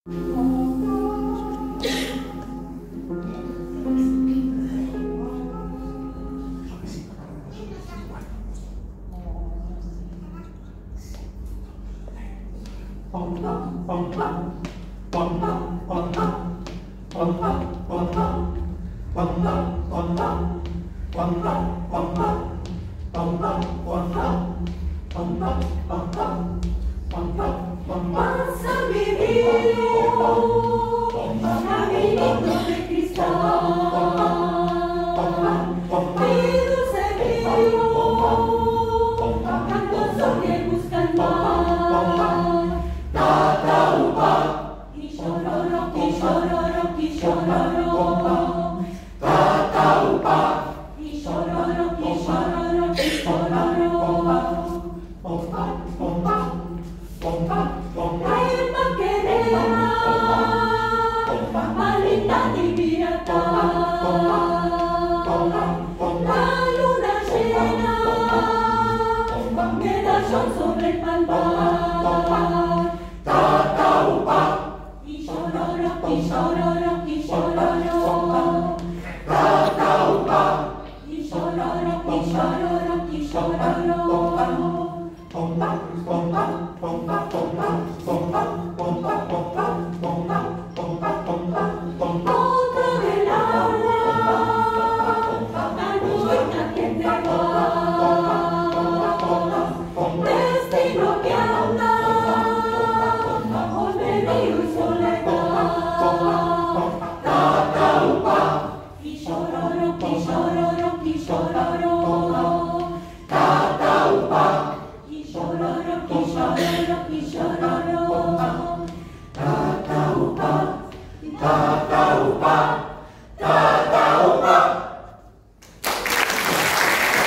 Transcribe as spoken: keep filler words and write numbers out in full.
Más a mi vida, caminito de cristal, mi dulce vino, cantoso que busca el mar. Tataúpa, y chororo, y chororo, y chororo. Tataúpa, y chororo, y chororo, y chororo. Ay, Macarena, malita divinata, la luna llena, medallón sobre el palmar. Tataúpa, y chororo, y chororo, y chororo. Tataúpa, y chororo, y chororo, y chororo. Otra del agua, alguna que te va, destino que anda, olvido y soledad. Tataúpa, y chororo, y chororo, y chororo. Tataúpa, y chororo, y chororo, y chororo. Tataúpa, tataúpa, tataúpa.